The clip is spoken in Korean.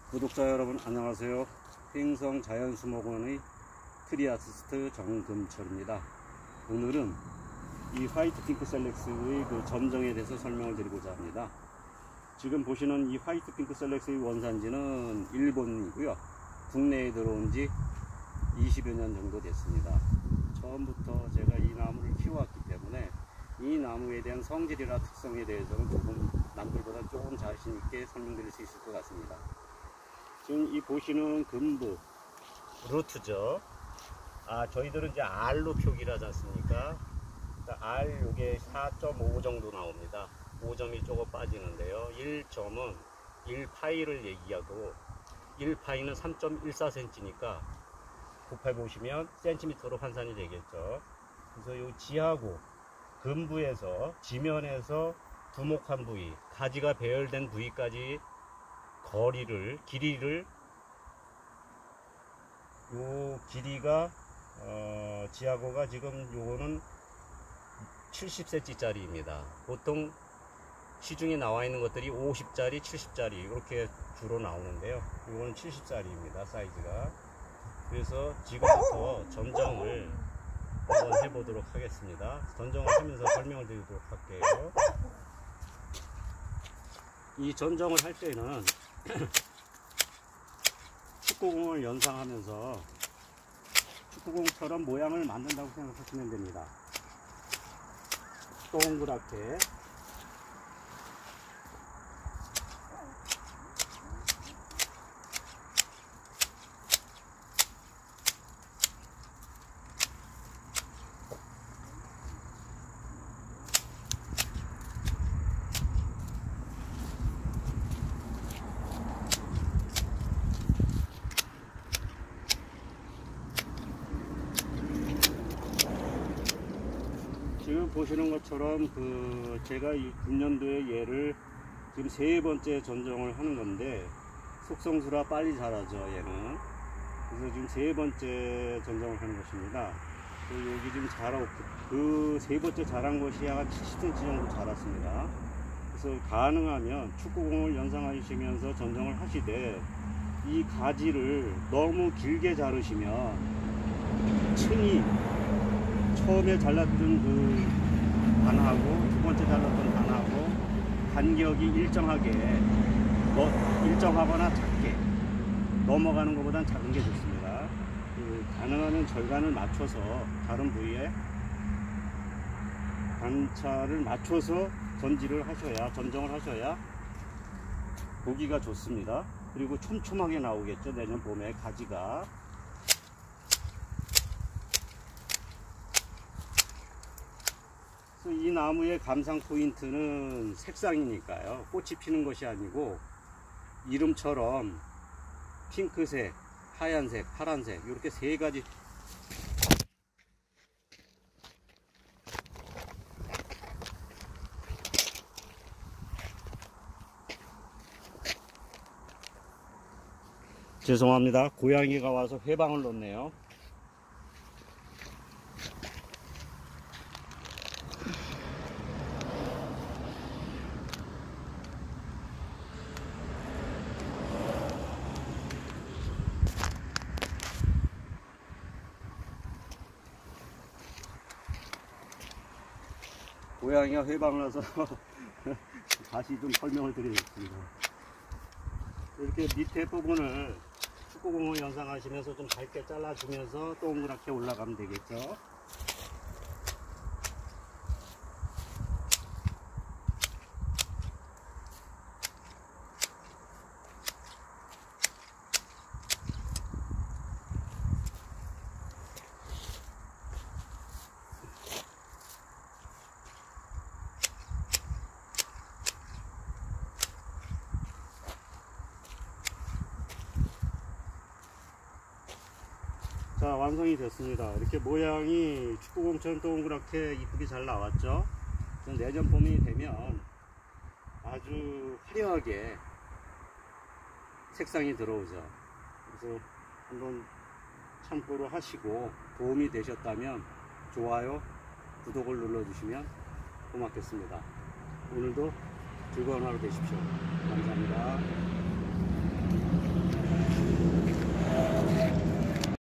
구독자 여러분 안녕하세요. 횡성 자연수목원의 트리아시스트 정금철입니다. 오늘은 이 화이트 핑크 셀렉스의 그 점정에 대해서 설명을 드리고자 합니다. 지금 보시는 이 화이트 핑크 셀렉스의 원산지는 일본이고요. 국내에 들어온 지 20여 년 정도 됐습니다. 처음부터 제가 이 나무를 키워왔기 때문에 이 나무에 대한 성질이나 특성에 대해서는 조금 남들보다 조금 자신 있게 설명드릴 수 있을 것 같습니다. 지금 이 보시는 금부 루트죠. 저희들은 이제 R로 표기를 하지 않습니까? 그러니까 R 요게 4.5 정도 나옵니다. 5점이 조금 빠지는데요. 1점은 1파이를 얘기하고 1파이는 3.14cm니까 곱해 보시면 센티미터로 환산이 되겠죠. 그래서 요 지하고 금부에서 지면에서 두목한 부위, 가지가 배열된 부위까지 길이를 요 길이가 지하고가 지금 요거는 70cm 짜리입니다. 보통 시중에 나와 있는 것들이 50짜리, 70짜리 이렇게 주로 나오는데요. 요거는 70짜리입니다. 사이즈가. 그래서 지금부터 전정을 한번 해보도록 하겠습니다. 전정을 하면서 설명을 드리도록 할게요. 이 전정을 할 때는 축구공을 연상하면서 축구공처럼 모양을 만든다고 생각하시면 됩니다. 동그랗게 지금 보시는 것처럼 제가 이 금년도에 얘를 지금 세 번째 전정을 하는 건데 속성수라 빨리 자라죠 얘는. 그래서 지금 세 번째 전정을 하는 것입니다. 여기 지금 자라고 그 세 번째 자란 것이 한 70cm 정도 자랐습니다. 그래서 가능하면 축구공을 연상하시면서 전정을 하시되 이 가지를 너무 길게 자르시면 층이 처음에 잘랐던 그 단하고 두 번째 잘랐던 단하고 간격이 일정하거나 작게 넘어가는 것보단 작은 게 좋습니다. 가능하면 절간을 맞춰서 다른 부위에 단차를 맞춰서 전정을 하셔야 보기가 좋습니다. 그리고 촘촘하게 나오겠죠. 내년 봄에 가지가. 이 나무의 감상 포인트는 색상이니까요. 꽃이 피는 것이 아니고 이름처럼 핑크색, 하얀색, 파란색 이렇게 세 가지 죄송합니다. 고양이가 와서 회방을 놓네요. 고양이가 회방을 해서 다시 좀 설명을 드리겠습니다. 이렇게 밑에 부분을 축구공을 연상하시면서 좀 밝게 잘라주면서 동그랗게 올라가면 되겠죠. 자, 완성이 됐습니다. 이렇게 모양이 축구공처럼 동그랗게 이쁘게 잘 나왔죠. 내년 봄이 되면 아주 화려하게 색상이 들어오죠. 그래서 한번 참고로 하시고 도움이 되셨다면 좋아요, 구독을 눌러주시면 고맙겠습니다. 오늘도 즐거운 하루 되십시오. 감사합니다.